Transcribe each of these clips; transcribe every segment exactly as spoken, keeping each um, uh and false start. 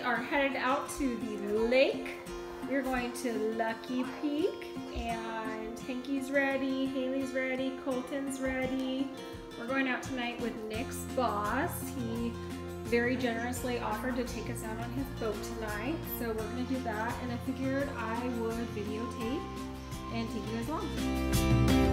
are headed out to the lake. We're going to Lucky Peak, and Hanky's ready, Haley's ready, Colton's ready. We're going out tonight with Nick's boss. He very generously offered to take us out on his boat tonight, so we're going to do that, and I figured I would videotape and take you guys along.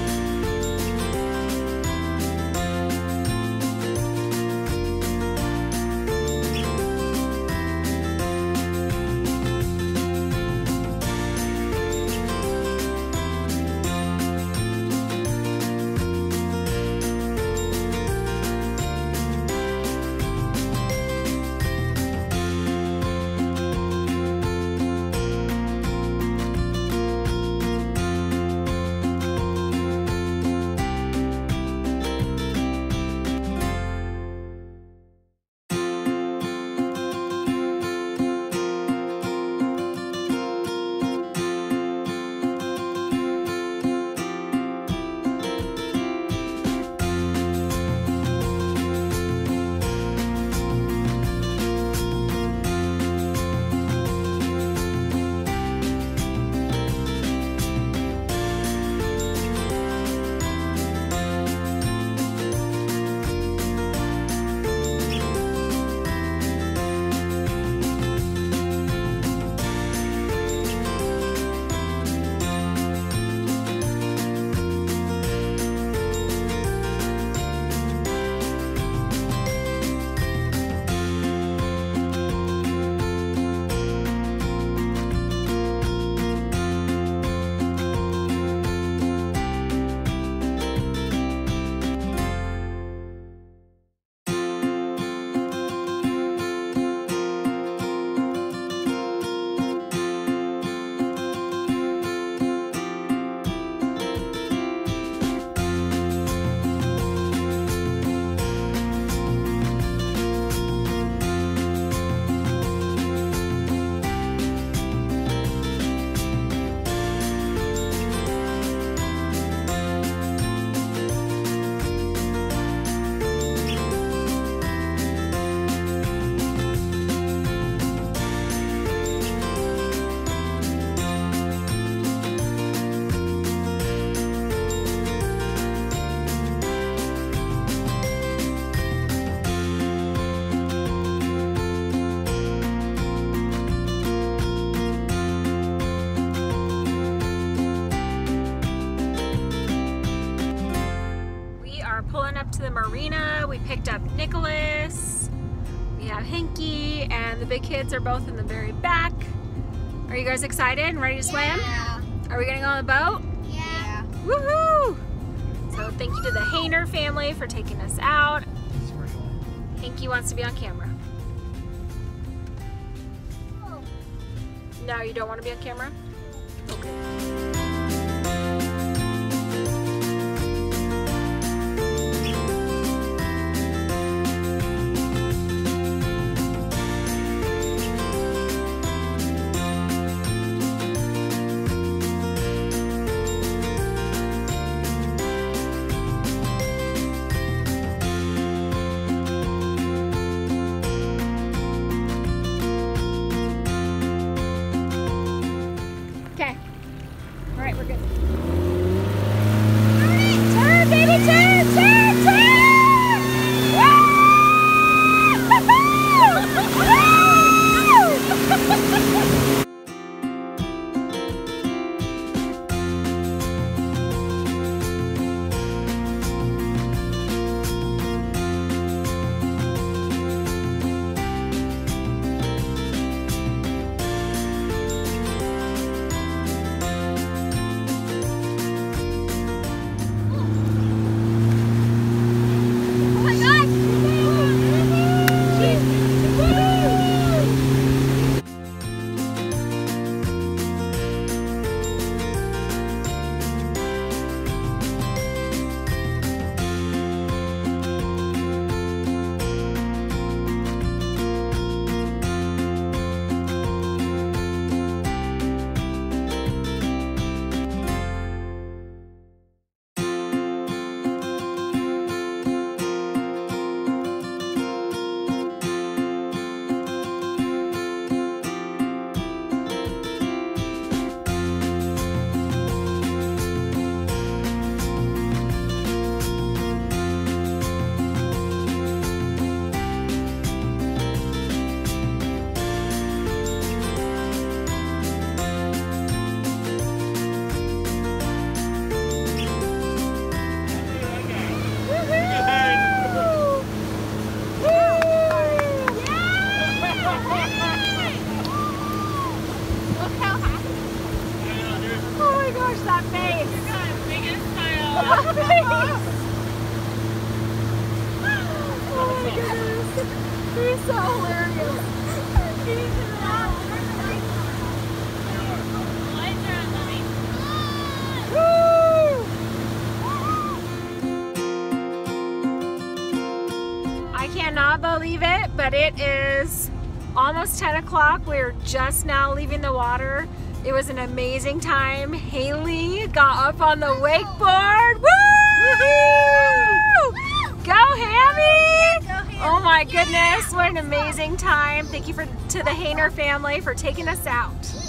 Pulling up to the marina. We picked up Nicholas. We have Hanky, and the big kids are both in the very back. Are you guys excited and ready to swim? Yeah. Are we gonna go on the boat? Yeah. Woohoo! So thank you to the Hayner family for taking us out. Hanky wants to be on camera. Oh. No, you don't want to be on camera? Okay. gosh, that face. You got a biggest smile. That face. Oh my goodness. He's so hilarious. I cannot believe it, but it is almost ten o'clock. We're just now leaving the water. It was an amazing time. Haley got up on the wakeboard. Woo! Go Hammy! Oh my goodness, what an amazing time. Thank you for to the Hayner family for taking us out.